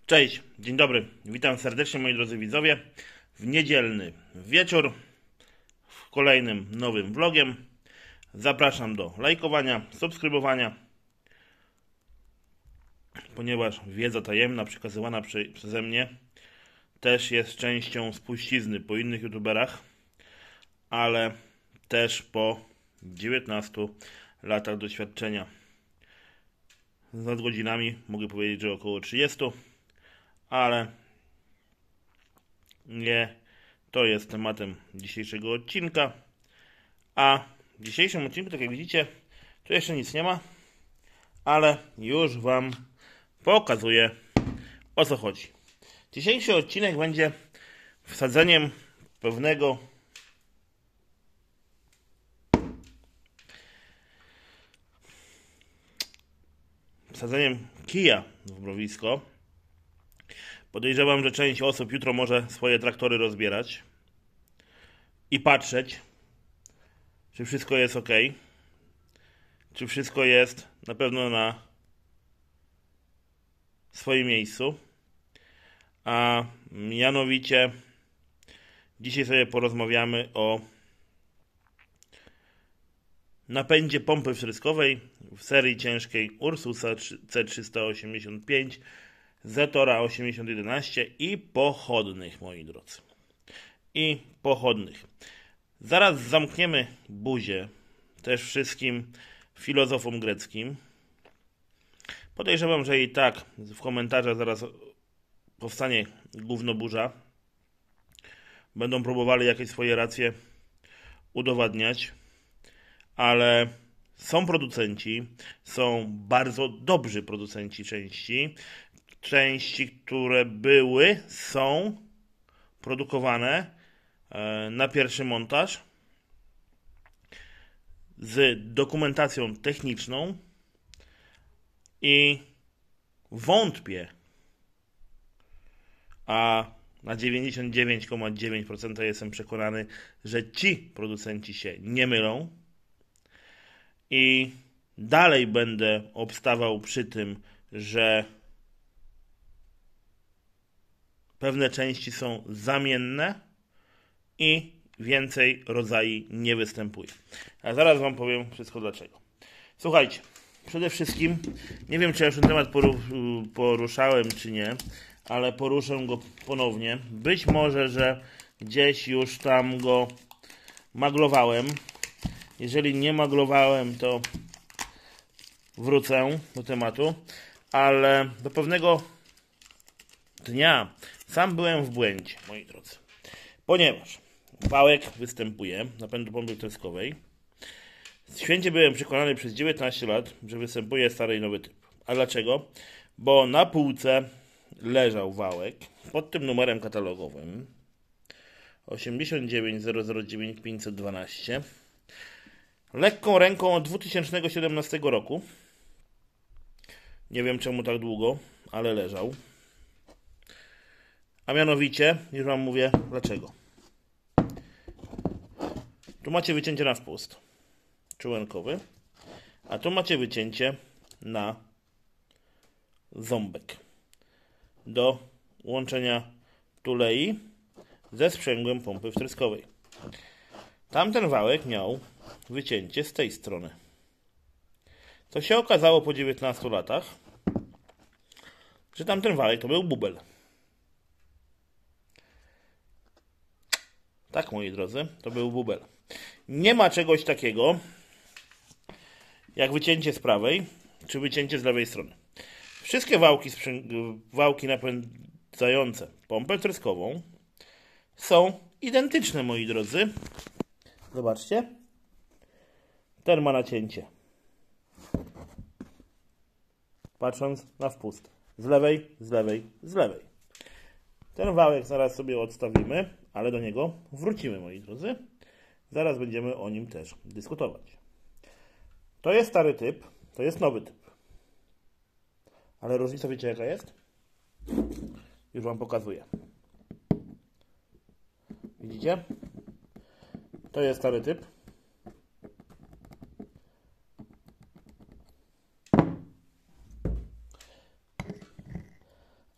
Cześć, dzień dobry, witam serdecznie moi drodzy widzowie w niedzielny wieczór w kolejnym nowym vlogiem. Zapraszam do lajkowania, subskrybowania, ponieważ wiedza tajemna przekazywana przeze mnie też jest częścią spuścizny po innych youtuberach, ale też po 19 latach doświadczenia. Z nadgodzinami mogę powiedzieć, że około 30, ale nie to jest tematem dzisiejszego odcinka. A w dzisiejszym odcinku, tak jak widzicie, tu jeszcze nic nie ma, ale już Wam pokazuję, o co chodzi. Dzisiejszy odcinek będzie wsadzeniem kija w mrowisko. Podejrzewam, że część osób jutro może swoje traktory rozbierać i patrzeć, czy wszystko jest ok, czy wszystko jest na pewno na swoim miejscu. A mianowicie dzisiaj sobie porozmawiamy o napędzie pompy wtryskowej w serii ciężkiej Ursusa C385, Zetora 8011 i pochodnych, moi drodzy. I pochodnych. Zaraz zamkniemy buzię też wszystkim filozofom greckim. Podejrzewam, że i tak w komentarzach zaraz powstanie gównoburza. Będą próbowali jakieś swoje racje udowadniać, ale są producenci, są bardzo dobrzy producenci części, które są produkowane na pierwszy montaż z dokumentacją techniczną i wątpię, a na 99,9% jestem przekonany, że ci producenci się nie mylą i dalej będę obstawał przy tym, że pewne części są zamienne i więcej rodzajów nie występuje. A zaraz Wam powiem wszystko dlaczego. Słuchajcie, przede wszystkim, nie wiem czy ja już ten temat poruszałem czy nie, ale poruszę go ponownie. Być może, że gdzieś już tam go maglowałem. Jeżeli nie maglowałem, to wrócę do tematu, ale do pewnego dnia sam byłem w błędzie, moi drodzy. Ponieważ wałek występuje napędu pompy wtryskowej. Święcie byłem przekonany przez 19 lat, że występuje stary i nowy typ. A dlaczego? Bo na półce leżał wałek pod tym numerem katalogowym 89009 lekką ręką od 2017 roku. Nie wiem czemu tak długo, ale leżał. A mianowicie, już Wam mówię dlaczego. Tu macie wycięcie na wpust czułenkowy, a tu macie wycięcie na ząbek do łączenia tulei ze sprzęgłem pompy wtryskowej. Tamten wałek miał wycięcie z tej strony. Co się okazało po 19 latach, że tamten wałek to był bubel. Tak, moi drodzy, to był bubel. Nie ma czegoś takiego jak wycięcie z prawej czy wycięcie z lewej strony. Wszystkie wałki napędzające pompę wtryskową są identyczne, moi drodzy. Zobaczcie. Ten ma nacięcie. Patrząc na wpust. Z lewej, z lewej, z lewej. Ten wałek zaraz sobie odstawimy, ale do niego wrócimy, moi drodzy. Zaraz będziemy o nim też dyskutować. To jest stary typ, to jest nowy typ. Ale różnica wiecie jaka jest? Już Wam pokazuję. Widzicie? To jest stary typ.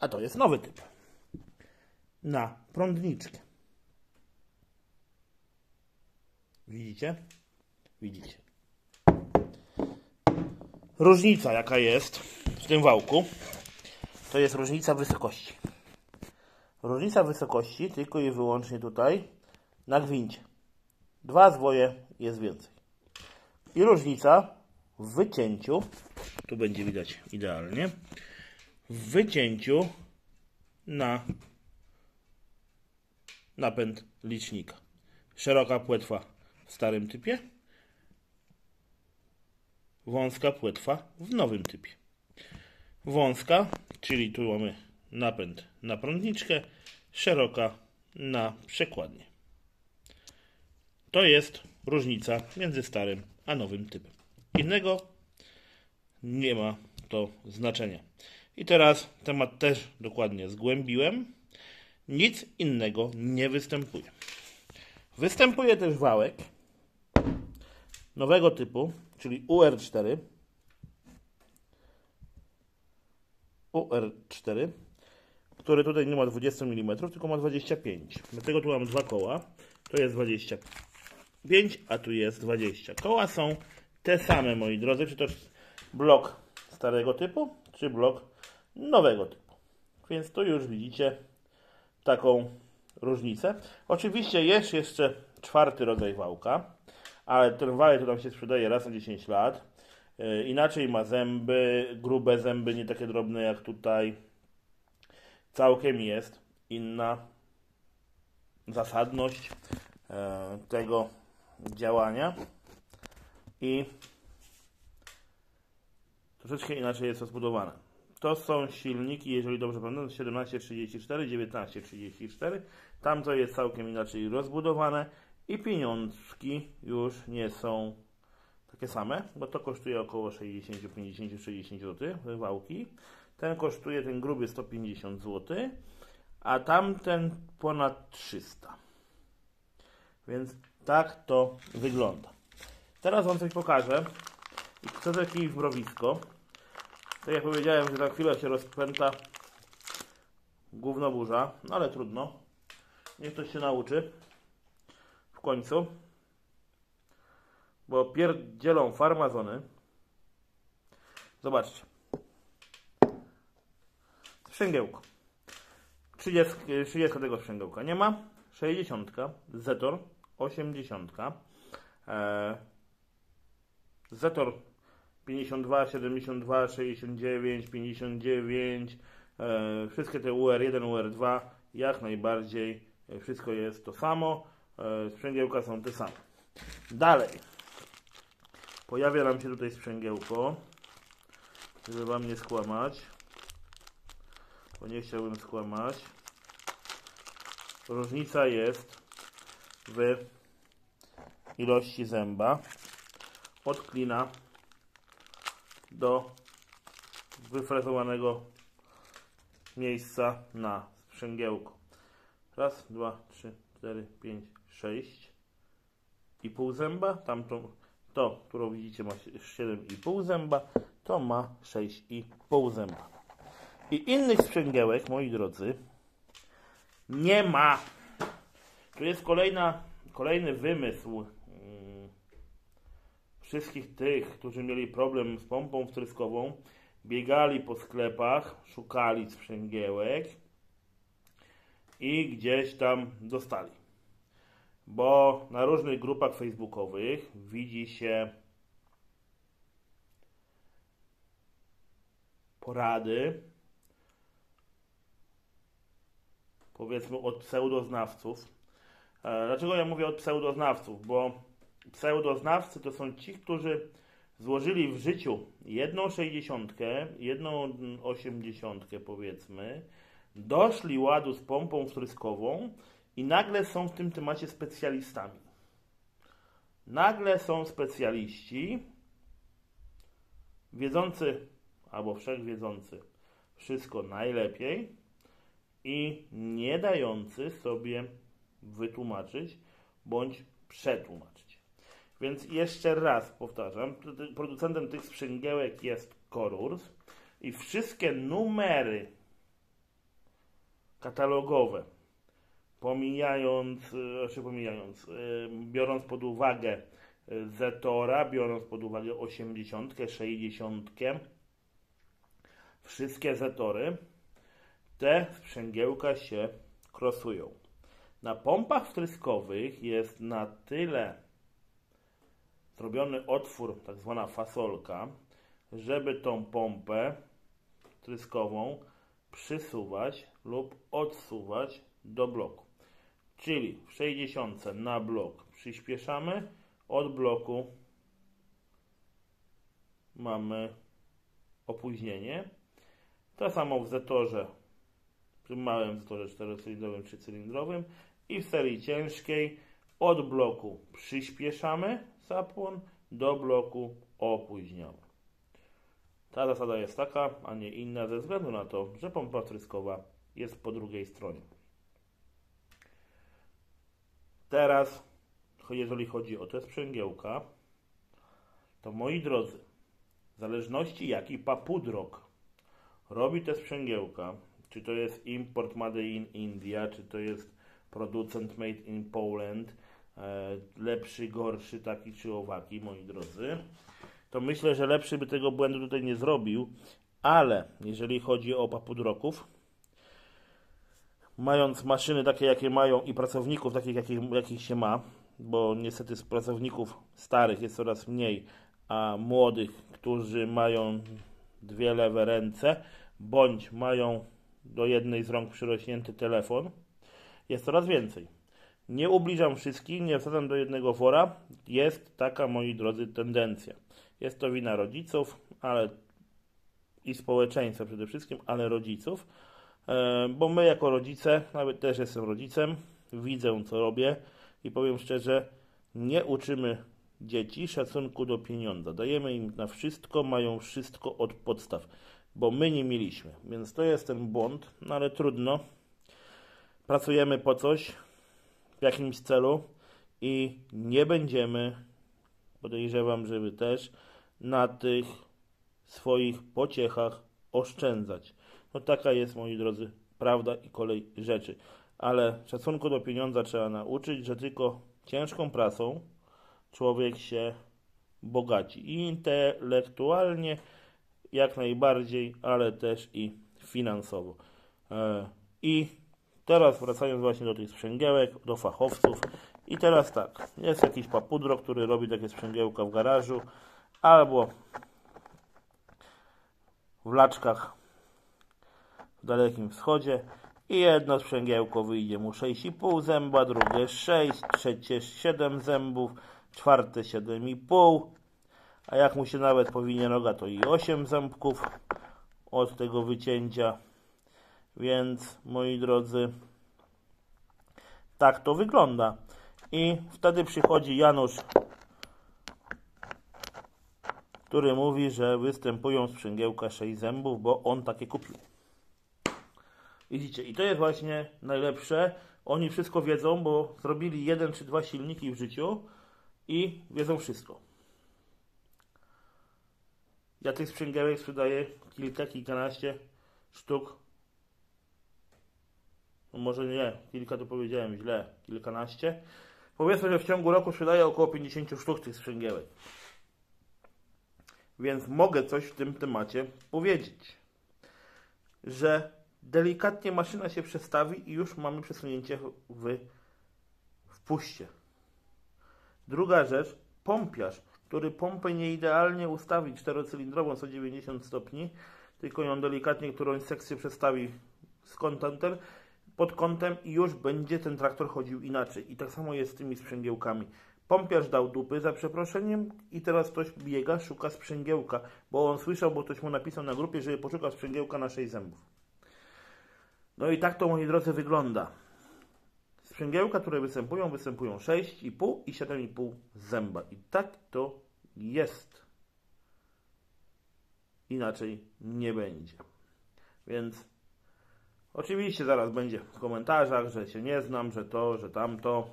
a to jest nowy typ. Na prądniczkę. Widzicie? Widzicie. Różnica jaka jest w tym wałku, to jest różnica wysokości. Różnica wysokości tylko i wyłącznie tutaj na gwincie. 2 zwoje jest więcej. I różnica w wycięciu, tu będzie widać idealnie, w wycięciu na napęd licznika. Szeroka płetwa w starym typie, wąska płetwa w nowym typie. Wąska, czyli tu mamy napęd na prądniczkę, szeroka na przekładnię. To jest różnica między starym a nowym typem. Innego nie ma to znaczenia. I teraz temat też dokładnie zgłębiłem. Nic innego nie występuje. Występuje też wałek nowego typu, czyli UR4. Który tutaj nie ma 20 mm, tylko ma 25. Dlatego tu mam 2 koła. To jest 25, a tu jest 20. Koła są te same, moi drodzy. Czy to blok starego typu, czy blok nowego typu. Więc tu już widzicie taką różnicę. Oczywiście jest jeszcze 4. rodzaj wałka, ale ten wałek to tam się sprzedaje raz na 10 lat. Inaczej ma zęby, grube zęby, nie takie drobne jak tutaj. Całkiem jest inna zasadność tego działania i troszeczkę inaczej jest to zbudowane. To są silniki, jeżeli dobrze pamiętam, 1734, 1934. Tam to jest całkiem inaczej rozbudowane i pieniążki już nie są takie same, bo to kosztuje około 60, 50, 60 zł, wałki. Ten kosztuje, ten gruby 150 zł, a tamten ponad 300. Więc tak to wygląda. Teraz Wam coś pokażę. I chcę jakieś mrowisko. Tak jak powiedziałem, że za chwilę się rozpęta gównoburza, no ale trudno. Niech ktoś się nauczy. W końcu. Bo pierdzielą farmazony. Zobaczcie. Sprzęgiełko. 30 tego sprzęgiełka nie ma. 60, Zetor, 80, Zetor 52, 72, 69, 59, wszystkie te UR1, UR2 jak najbardziej wszystko jest to samo, sprzęgiełka są te same. Dalej pojawia nam się tutaj sprzęgiełko, żeby Wam nie skłamać, bo nie chciałbym skłamać. Różnica jest w ilości zęba od klina do wyfrezowanego miejsca na sprzęgiełko. Raz, 2, 3, 4, 5, 6 i pół zęba. To, którą widzicie, ma 7,5 zęba, to ma 6,5 zęba. I innych sprzęgiełek, moi drodzy, nie ma. Tu jest kolejny wymysł wszystkich tych, którzy mieli problem z pompą wtryskową, biegali po sklepach, szukali sprzęgiełek i gdzieś tam dostali. Bo na różnych grupach facebookowych widzi się porady, powiedzmy od pseudoznawców. Dlaczego ja mówię od pseudoznawców? Bo pseudoznawcy to są ci, którzy złożyli w życiu jedną 60, jedną 80 powiedzmy, doszli ładu z pompą wtryskową i nagle są w tym temacie specjalistami. Nagle są specjaliści wiedzący albo wszechwiedzący wszystko najlepiej i nie dający sobie wytłumaczyć bądź przetłumaczyć. Więc jeszcze raz powtarzam, producentem tych sprzęgiełek jest Corurs i wszystkie numery katalogowe, biorąc pod uwagę Zetora, biorąc pod uwagę 80, 60, wszystkie Zetory, te sprzęgiełka się krosują. Na pompach wtryskowych jest na tyle zrobiony otwór, tak zwana fasolka, żeby tą pompę wtryskową przysuwać lub odsuwać do bloku. Czyli w 60 na blok przyspieszamy, od bloku mamy opóźnienie. To samo w Zetorze, przy małym Zetorze 4-cylindrowym, 3-cylindrowym i w serii ciężkiej od bloku przyspieszamy zapłon, do bloku opóźniamy. Ta zasada jest taka, a nie inna ze względu na to, że pompa wtryskowa jest po drugiej stronie. Teraz, jeżeli chodzi o te sprzęgiełka, to moi drodzy, w zależności jaki papudrok robi te sprzęgiełka, czy to jest import made in India, czy to jest producent made in Poland, lepszy, gorszy, taki czy owaki, moi drodzy, to myślę, że lepszy by tego błędu tutaj nie zrobił, ale jeżeli chodzi o papudroków, mając maszyny takie, jakie mają i pracowników takich, jakich się ma, bo niestety z pracowników starych jest coraz mniej, a młodych, którzy mają dwie lewe ręce, bądź mają do jednej z rąk przyrośnięty telefon, jest coraz więcej. Nie ubliżam wszystkich, nie wsadzam do jednego wora. Jest taka, moi drodzy, tendencja. Jest to wina rodziców, ale i społeczeństwa przede wszystkim, ale rodziców, bo my jako rodzice, nawet też jestem rodzicem, widzę co robię i powiem szczerze, nie uczymy dzieci szacunku do pieniądza. Dajemy im na wszystko, mają wszystko od podstaw, bo my nie mieliśmy. Więc to jest ten błąd, no ale trudno. Pracujemy po coś, w jakimś celu i nie będziemy, podejrzewam, że wy też, na tych swoich pociechach oszczędzać. No taka jest, moi drodzy, prawda i kolej rzeczy. Ale szacunku do pieniądza trzeba nauczyć, że tylko ciężką pracą człowiek się bogaci. I intelektualnie jak najbardziej, ale też i finansowo. I teraz wracając właśnie do tych sprzęgiełek, do fachowców. I teraz tak, jest jakiś papudro, który robi takie sprzęgiełka w garażu albo w laczkach w Dalekim Wschodzie i jedno sprzęgiełko wyjdzie mu 6,5 zęba, drugie 6, trzecie 7 zębów, czwarte 7,5, a jak mu się nawet powinie noga, to i 8 zębków od tego wycięcia. Więc, moi drodzy, tak to wygląda. I wtedy przychodzi Janusz, który mówi, że występują sprzęgiełka 6 zębów, bo on takie kupił. Widzicie, i to jest właśnie najlepsze. Oni wszystko wiedzą, bo zrobili 1 czy 2 silniki w życiu i wiedzą wszystko. Ja tych sprzęgiełek sprzedaję kilkanaście sztuk. No może nie, kilka to powiedziałem źle, kilkanaście. Powiedzmy, że w ciągu roku sprzedaję około 50 sztuk tych sprzęgiełek. Więc mogę coś w tym temacie powiedzieć, że delikatnie maszyna się przestawi i już mamy przesunięcie w puście. Druga rzecz, pompiarz, który pompę nie idealnie ustawi 4-cylindrową 190 stopni, tylko ją delikatnie którąś sekcję przestawi z kątem pod kątem i już będzie ten traktor chodził inaczej. I tak samo jest z tymi sprzęgiełkami. Pompiarz dał dupy za przeproszeniem i teraz ktoś biega, szuka sprzęgiełka, bo on słyszał, bo ktoś mu napisał na grupie, że poszuka sprzęgiełka na 6 zębów. No i tak to, moi drodzy, wygląda. Sprzęgiełka, które występują 6,5 i 7,5 zęba. I tak to jest. Inaczej nie będzie. Więc oczywiście zaraz będzie w komentarzach, że się nie znam, że to, że tamto.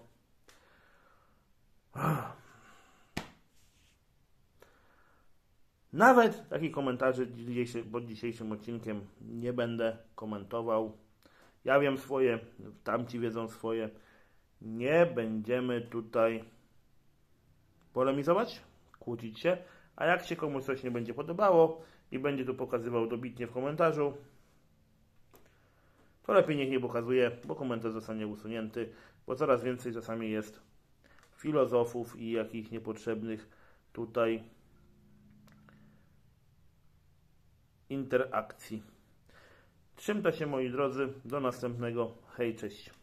Nawet takich komentarzy pod dzisiejszym odcinkiem nie będę komentował. Ja wiem swoje, tamci wiedzą swoje. Nie będziemy tutaj polemizować, kłócić się, a jak się komuś coś nie będzie podobało i będzie to pokazywał dobitnie w komentarzu, to lepiej niech nie pokazuje, bo komentarz zostanie usunięty, bo coraz więcej czasami jest filozofów i jakichś niepotrzebnych tutaj interakcji. Trzymajcie się, moi drodzy, do następnego. Hej, cześć.